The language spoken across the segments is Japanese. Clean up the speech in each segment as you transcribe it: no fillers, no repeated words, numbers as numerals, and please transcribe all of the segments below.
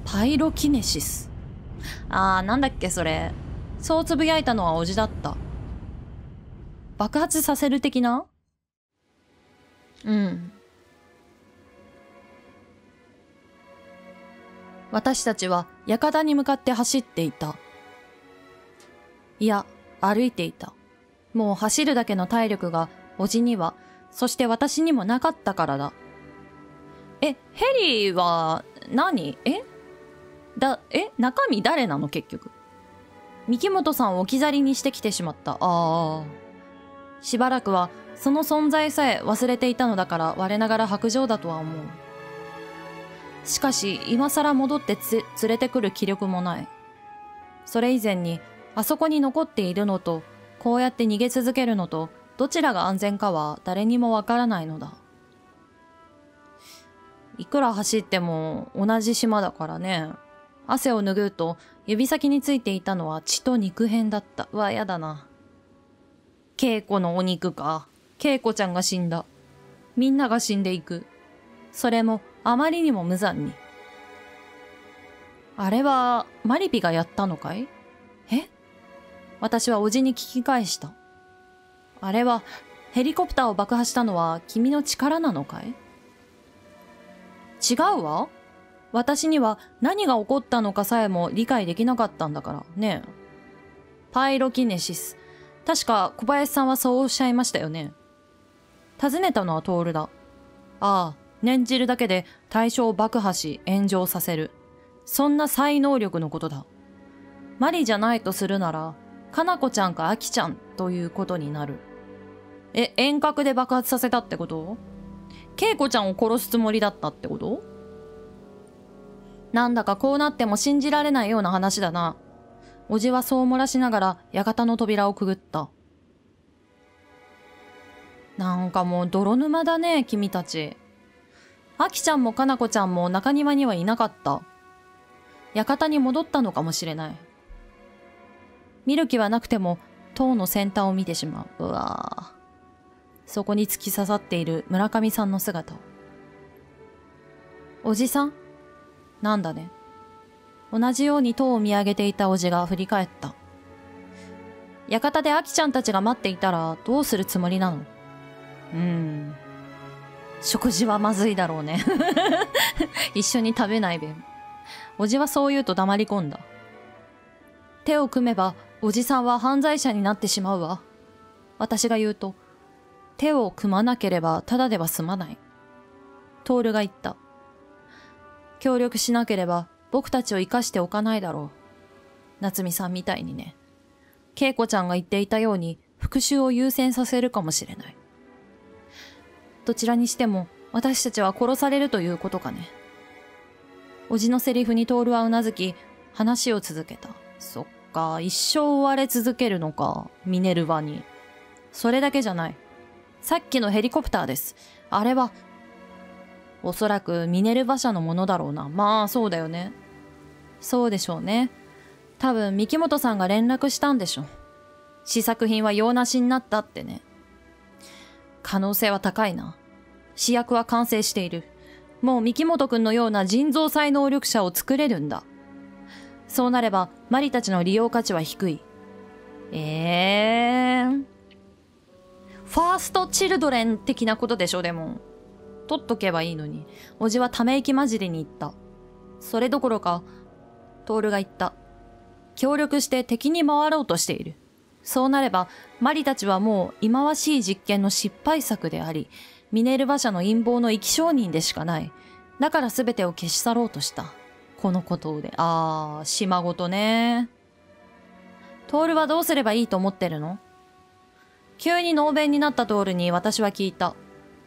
パイロキネシス。なんだっけそれ。そうつぶやいたのはおじだった。爆発させる的な？うん。私たちは館に向かって走っていた。いや、歩いていた。もう走るだけの体力がおじには、そして私にもなかったからだ。ヘリは何？中身誰なの結局。三木本さんを置き去りにしてきてしまった。しばらくはその存在さえ忘れていたのだから我ながら薄情だとは思う。しかし今更戻って連れてくる気力もない。それ以前にあそこに残っているのとこうやって逃げ続けるのとどちらが安全かは誰にもわからないのだ。いくら走っても同じ島だからね。汗を拭うと指先についていたのは血と肉片だった。やだな。恵子のお肉か。恵子ちゃんが死んだ。みんなが死んでいく。それもあまりにも無残に。あれはマリピがやったのかい？私はおじに聞き返した。あれはヘリコプターを爆破したのは君の力なのかい？違うわ。私には何が起こったのかさえも理解できなかったんだからね。パイロキネシス。確か小林さんはそうおっしゃいましたよね。尋ねたのはトールだ。念じるだけで対象を爆破し炎上させる。そんな才能力のことだ。マリじゃないとするなら、かなこちゃんかあきちゃんということになる。遠隔で爆発させたってこと？恵子ちゃんを殺すつもりだったってこと？なんだかこうなっても信じられないような話だな。おじはそう漏らしながら館の扉をくぐった。なんかもう泥沼だね、君たち。あきちゃんもかなこちゃんも中庭にはいなかった。館に戻ったのかもしれない。見る気はなくても塔の先端を見てしまう。そこに突き刺さっている村上さんの姿を。おじさん？なんだね。同じように塔を見上げていたおじが振り返った。館であきちゃんたちが待っていたらどうするつもりなの？食事はまずいだろうね。一緒に食べないべん。おじはそう言うと黙り込んだ。手を組めばおじさんは犯罪者になってしまうわ。私が言うと、手を組まなければただでは済まない。トールが言った。協力しなければ僕たちを生かしておかないだろう。夏美さんみたいにね。恵子ちゃんが言っていたように復讐を優先させるかもしれない。どちらにしても私たちは殺されるということかね。おじのセリフにトールはうなずき、話を続けた。そっか、一生追われ続けるのか、ミネルヴァに。それだけじゃない。さっきのヘリコプターです。あれは、おそらくミネルヴァ社のものだろうな。まあ、そうだよね。そうでしょうね。多分、三木本さんが連絡したんでしょう。試作品は用なしになったってね。可能性は高いな。試薬は完成している。もう三木本くんのような人造才能力者を作れるんだ。そうなれば、マリたちの利用価値は低い。ファーストチルドレン的なことでしょ、でも。取っとけばいいのに。おじはため息混じりに言った。それどころか、トールが言った。協力して敵に回ろうとしている。そうなれば、マリたちはもう忌まわしい実験の失敗作であり、ミネルヴァ社の陰謀の生き証人でしかない。だから全てを消し去ろうとした。このことで。島ごとね。トールはどうすればいいと思ってるの？急に能弁になったトールに私は聞いた。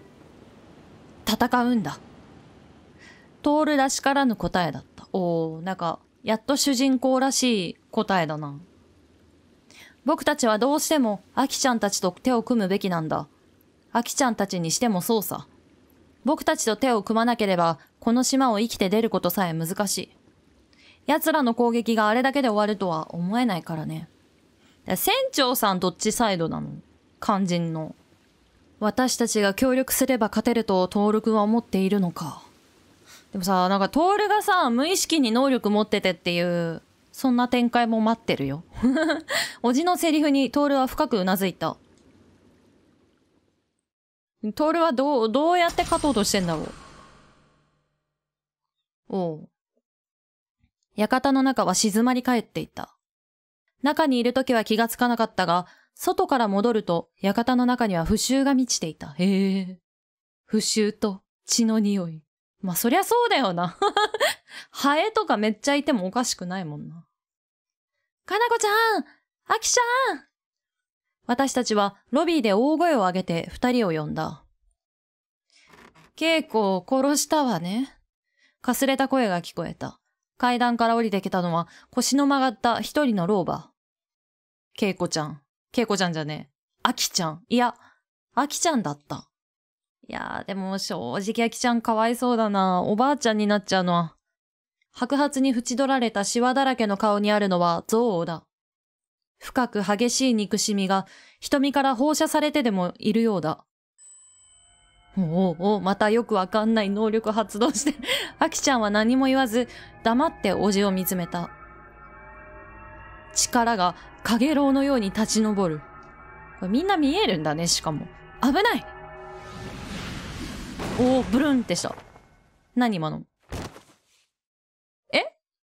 戦うんだ。トールらしからぬ答えだった。なんか、やっと主人公らしい答えだな。僕たちはどうしてもアキちゃんたちと手を組むべきなんだ。アキちゃんたちにしてもそうさ。僕たちと手を組まなければ、この島を生きて出ることさえ難しい。奴らの攻撃があれだけで終わるとは思えないからね。船長さんどっちサイドなの？肝心の。私たちが協力すれば勝てるとトール君は思っているのか。 でもさ、なんかトールがさ、無意識に能力持っててっていう、そんな展開も待ってるよ。おじのセリフにトールは深くうなずいた。トールはどうやって勝とうとしてんだろう。おう。館の中は静まり返っていた。中にいるときは気がつかなかったが、外から戻ると館の中には腐臭が満ちていた。へえ。腐臭と血の匂い。まあそりゃそうだよな。ハエとかめっちゃいてもおかしくないもんな。かなこちゃん、あきちゃん。私たちはロビーで大声を上げて二人を呼んだ。稽古を殺したわね。かすれた声が聞こえた。階段から降りてきたのは腰の曲がった一人の老婆。稽古ちゃんじゃねえ。あきちゃん。いや、あきちゃんだった。いやーでも正直あきちゃんかわいそうだな。おばあちゃんになっちゃうのは。白髪に縁取られたシワだらけの顔にあるのは憎悪だ。深く激しい憎しみが瞳から放射されてでもいるようだ。またよくわかんない能力発動して、あきちゃんは何も言わず、黙っておじを見つめた。力がかげろうのように立ち上る。これみんな見えるんだね、しかも。危ない！ブルンってした。何今の？え？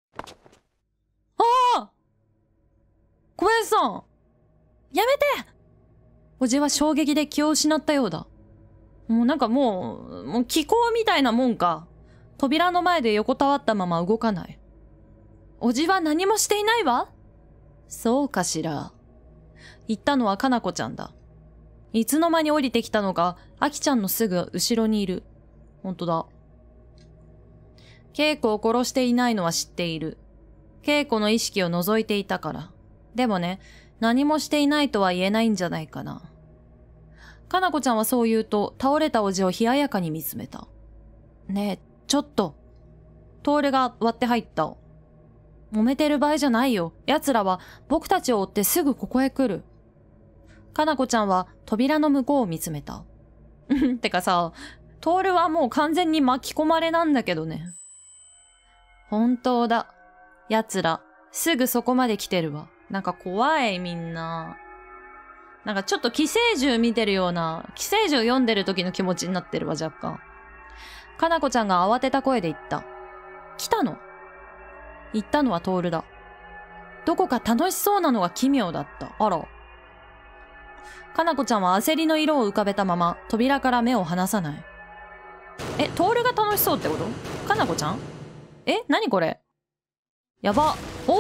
小林さん！やめて！おじは衝撃で気を失ったようだ。もう気候みたいなもんか。扉の前で横たわったまま動かない。おじは何もしていないわ。そうかしら。言ったのはかなこちゃんだ。いつの間に降りてきたのか、あきちゃんのすぐ後ろにいる。ほんとだ。稽古を殺していないのは知っている。稽古の意識を除いていたから。でもね、何もしていないとは言えないんじゃないかな。かなこちゃんはそう言うと、倒れたおじを冷ややかに見つめた。ねえ、ちょっと。トールが割って入った。揉めてる場合じゃないよ。奴らは僕たちを追ってすぐここへ来る。かなこちゃんは扉の向こうを見つめた。てかさ、トールはもう完全に巻き込まれなんだけどね。本当だ。奴ら、すぐそこまで来てるわ。なんか怖いみんな。なんかちょっと寄生獣見てるような、寄生獣読んでる時の気持ちになってるわ、若干。かなこちゃんが慌てた声で言った。来たの？言ったのはトールだ。どこか楽しそうなのが奇妙だった。あら。かなこちゃんは焦りの色を浮かべたまま、扉から目を離さない。トールが楽しそうってこと？かなこちゃん？何これ？やば。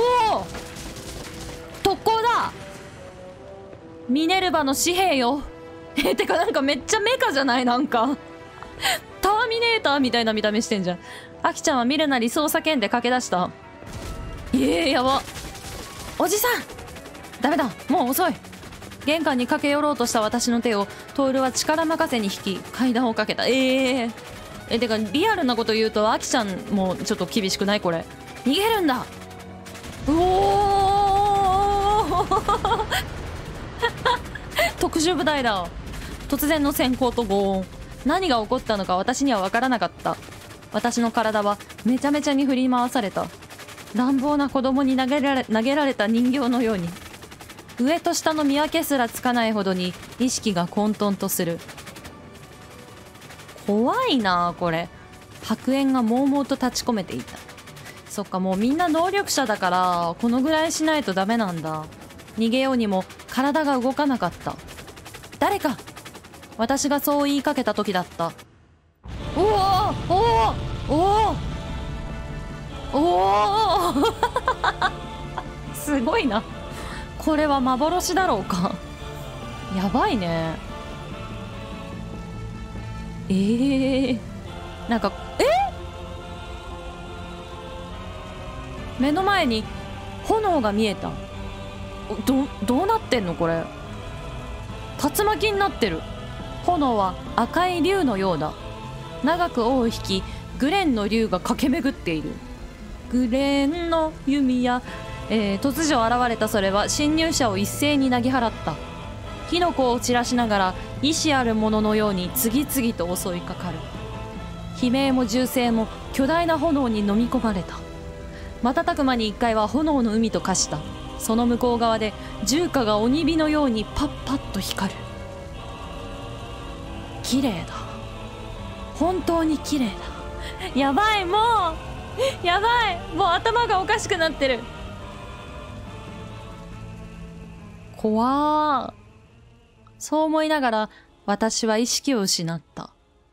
特攻だ！ミネルヴァの紙幣よ。てかなんかめっちゃメカじゃない？なんかターミネーターみたいな見た目してんじゃん。あきちゃんは見るなり操作剣で駆け出した。やば。おじさん！ダメだ、もう遅い。玄関に駆け寄ろうとした私の手をトールは力任せに引き階段をかけた。てかリアルなこと言うとあきちゃんもちょっと厳しくない？これ逃げるんだ。特殊部隊だ。突然の閃光と轟音。何が起こったのか私には分からなかった。私の体はめちゃめちゃに振り回された。乱暴な子供に投げられた人形のように。上と下の見分けすらつかないほどに意識が混沌とする。怖いなあこれ。白煙が悶々と立ち込めていた。そっか、もうみんな能力者だからこのぐらいしないとダメなんだ。逃げようにも体が動かなかった。誰か！私がそう言いかけた時だった。すごいな。これは幻だろうか。やばいね。なんか目の前に炎が見えた。どうなってんのこれ。竜巻になってる。炎は赤い竜のようだ。長く尾を引きグレンの竜が駆け巡っている。グレンの弓や、突如現れたそれは侵入者を一斉に投げ払った。火の粉を散らしながら意志あるもののように次々と襲いかかる。 悲鳴も銃声も巨大な炎に飲み込まれた。瞬く間に一階は炎の海と化した。その向こう側で銃火が鬼火のようにパッパッと光る。綺麗だ。本当に綺麗だ。やばい、もうやばい、もう頭がおかしくなってる。怖ー。そう思いながら私は意識を失った。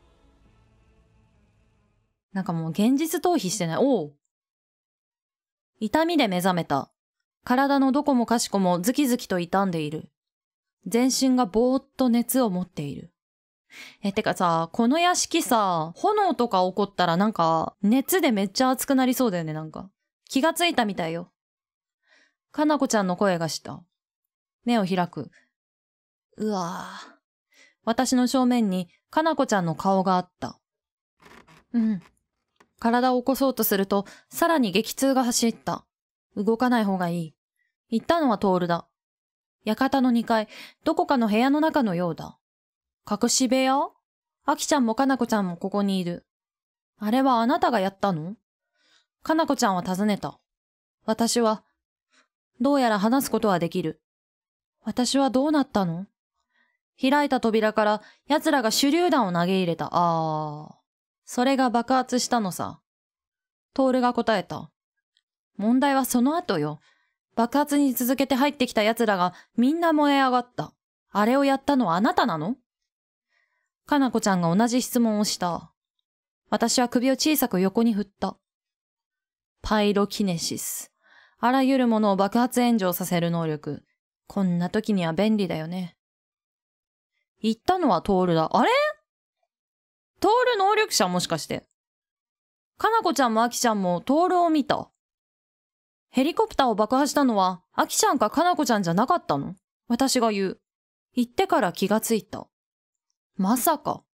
なんかもう現実逃避してない。おう。痛みで目覚めた。体のどこもかしこもズキズキと痛んでいる。全身がぼーっと熱を持っている。てかさ、この屋敷さ、炎とか起こったらなんか熱でめっちゃ熱くなりそうだよね、なんか。気がついたみたいよ。かなこちゃんの声がした。目を開く。うわぁ。私の正面にかなこちゃんの顔があった。うん。体を起こそうとすると、さらに激痛が走った。動かない方がいい。言ったのはトールだ。館の2階、どこかの部屋の中のようだ。隠し部屋？あきちゃんもかなこちゃんもここにいる。あれはあなたがやったの？かなこちゃんは尋ねた。私は、どうやら話すことはできる。私はどうなったの？開いた扉から奴らが手榴弾を投げ入れた。それが爆発したのさ。トールが答えた。問題はその後よ。爆発に続けて入ってきた奴らがみんな燃え上がった。あれをやったのはあなたなの？かなこちゃんが同じ質問をした。私は首を小さく横に振った。パイロキネシス。あらゆるものを爆発炎上させる能力。こんな時には便利だよね。言ったのはトールだ。あれ？トール能力者もしかして。かなこちゃんもあきちゃんもトールを見た。ヘリコプターを爆破したのはあきちゃんかかなこちゃんじゃなかったの？私が言う。言ってから気がついた。まさか。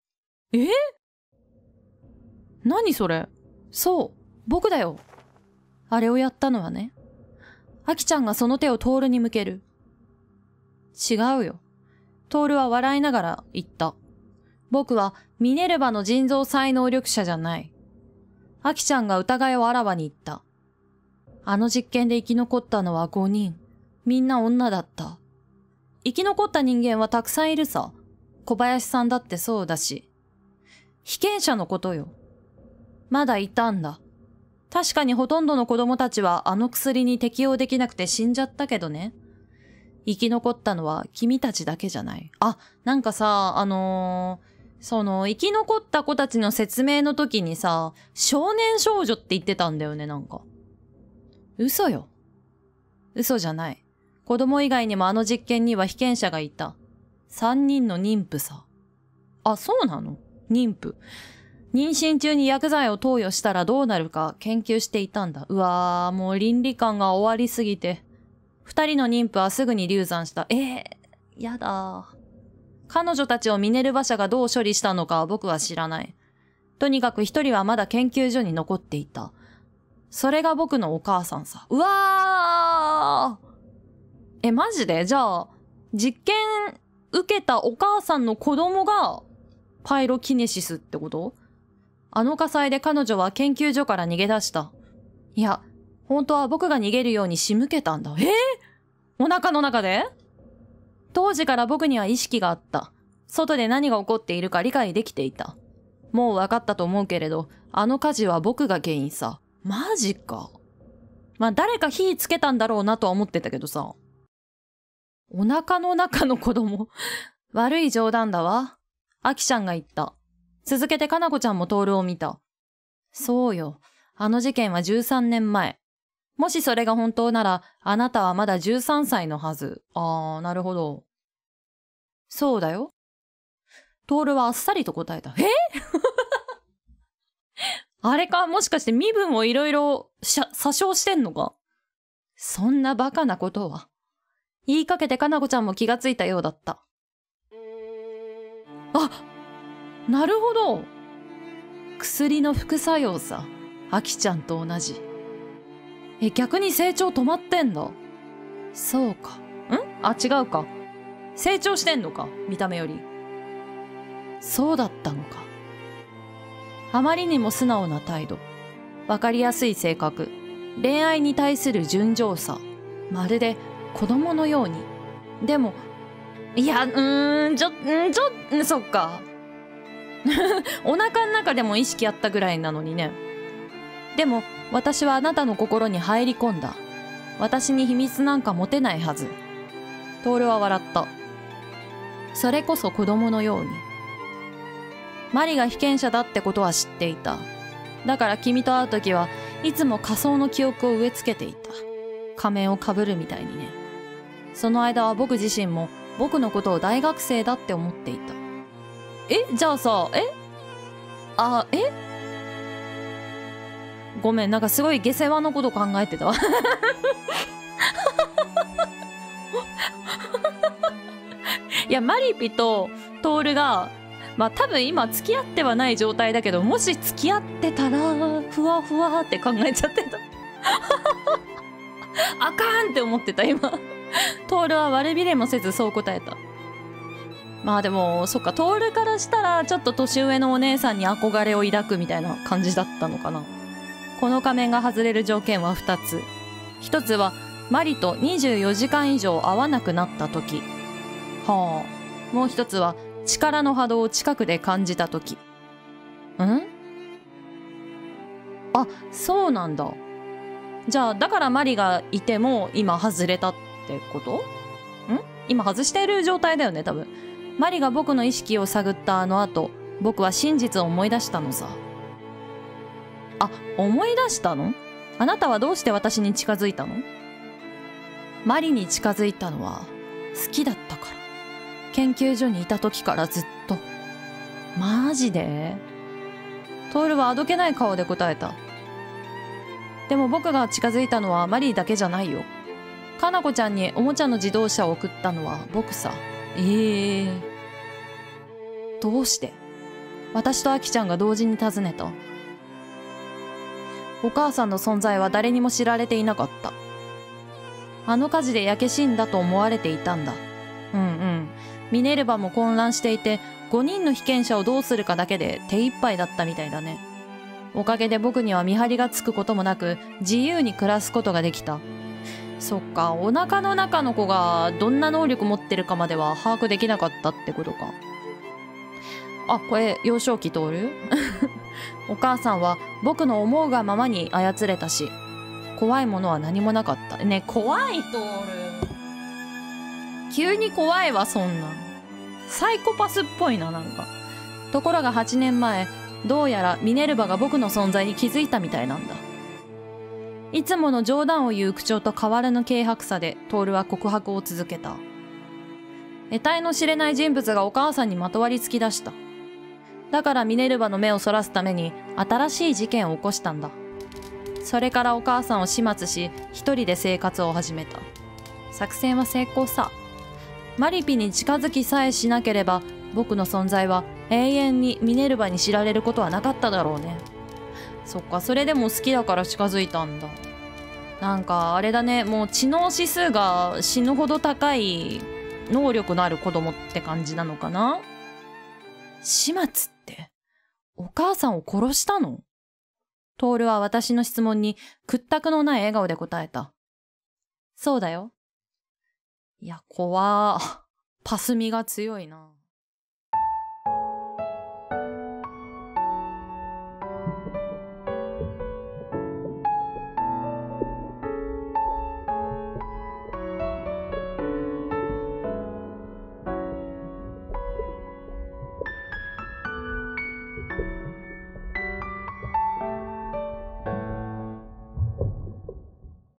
何それ？そう、僕だよ。あれをやったのはね。あきちゃんがその手をトールに向ける。違うよ。トールは笑いながら言った。僕はミネルヴァの人造再能力者じゃない。あきちゃんが疑いをあらわに言った。あの実験で生き残ったのは5人。みんな女だった。生き残った人間はたくさんいるさ。小林さんだってそうだし。被験者のことよ。まだいたんだ。確かにほとんどの子供たちはあの薬に適応できなくて死んじゃったけどね。生き残ったのは君たちだけじゃない。なんかさ、生き残った子たちの説明の時にさ、少年少女って言ってたんだよね、なんか。嘘よ。嘘じゃない。子供以外にもあの実験には被験者がいた。3人の妊婦さ。そうなの？妊婦。妊娠中に薬剤を投与したらどうなるか研究していたんだ。うわー、もう倫理観が終わりすぎて。2人の妊婦はすぐに流産した。やだ。彼女たちをミネルヴァ社がどう処理したのかは僕は知らない。とにかく1人はまだ研究所に残っていた。それが僕のお母さんさ。うわー！マジで？じゃあ、実験受けたお母さんの子供がパイロキネシスってこと？あの火災で彼女は研究所から逃げ出した。いや、本当は僕が逃げるように仕向けたんだ。お腹の中で？当時から僕には意識があった。外で何が起こっているか理解できていた。もう分かったと思うけれど、あの火事は僕が原因さ。マジか。誰か火つけたんだろうなとは思ってたけどさ。お腹の中の子供。悪い冗談だわ。あきちゃんが言った。続けてかなこちゃんもトールを見た。そうよ。あの事件は13年前。もしそれが本当なら、あなたはまだ13歳のはず。なるほど。そうだよ。トールはあっさりと答えた。あれか？もしかして身分をいろいろ詐称してんのか？そんなバカなことは。言いかけてかなこちゃんも気がついたようだった。なるほど。薬の副作用さ。あきちゃんと同じ。逆に成長止まってんだ。そうか。違うか。成長してんのか、見た目より。そうだったのか。 あまりにも素直な態度。わかりやすい性格。恋愛に対する純情さ。まるで子供のように。でも、いや、そっか。お腹の中でも意識あったぐらいなのにね。でも、私はあなたの心に入り込んだ。私に秘密なんか持てないはず。トールは笑った。それこそ子供のように。マリが被験者だってことは知っていた。だから君と会うときはいつも仮想の記憶を植え付けていた。仮面をかぶるみたいにね。その間は僕自身も僕のことを大学生だって思っていた。じゃあさ、ごめん、なんかすごい下世話のこと考えてたわ。いや、マリピとトールが、まあ多分今付き合ってはない状態だけど、もし付き合ってたら、ふわふわって考えちゃってた。あかんって思ってた、今。トールは悪びれもせずそう答えた。まあでも、そっか、トールからしたら、ちょっと年上のお姉さんに憧れを抱くみたいな感じだったのかな。この仮面が外れる条件は2つ。1つは、マリと24時間以上会わなくなった時。はあ。もう1つは、力の波動を近くで感じた時。あ、そうなんだ。じゃあ、だからマリがいても今外れたってこと？今外している状態だよね、多分。マリが僕の意識を探ったあの後、僕は真実を思い出したのさ。あ、思い出したの？あなたはどうして私に近づいたの？マリに近づいたのは好きだったから。研究所にいた時からずっと。マジで？トールはあどけない顔で答えた。でも僕が近づいたのはマリーだけじゃないよ。かなこちゃんにおもちゃの自動車を送ったのは僕さ。どうして？私とアキちゃんが同時に尋ねた。お母さんの存在は誰にも知られていなかった。あの火事で焼け死んだと思われていたんだ。ミネルヴァも混乱していて、5人の被験者をどうするかだけで手一杯だったみたいだね。おかげで僕には見張りがつくこともなく、自由に暮らすことができた。そっか、お腹の中の子がどんな能力持ってるかまでは把握できなかったってことか。あ、これ幼少期通る？お母さんは僕の思うがままに操れたし、怖いものは何もなかった。ね、怖い通る。急に怖いわ、そんなん。サイコパスっぽいな、なんか。ところが8年前、どうやらミネルヴァが僕の存在に気づいたみたいなんだ。いつもの冗談を言う口調と変わらぬ軽薄さで、トールは告白を続けた。得体の知れない人物がお母さんにまとわりつき出した。だからミネルヴァの目をそらすために新しい事件を起こしたんだ。それからお母さんを始末し、一人で生活を始めた。作戦は成功さ。マリピに近づきさえしなければ、僕の存在は永遠にミネルヴァに知られることはなかっただろうね。そっか、それでも好きだから近づいたんだ。なんかあれだね、もう知能指数が死ぬほど高い能力のある子供って感じなのかな。始末ってお母さんを殺したの？トールは私の質問に屈託のない笑顔で答えた。そうだよ。いや、怖ー。パスミが強いな。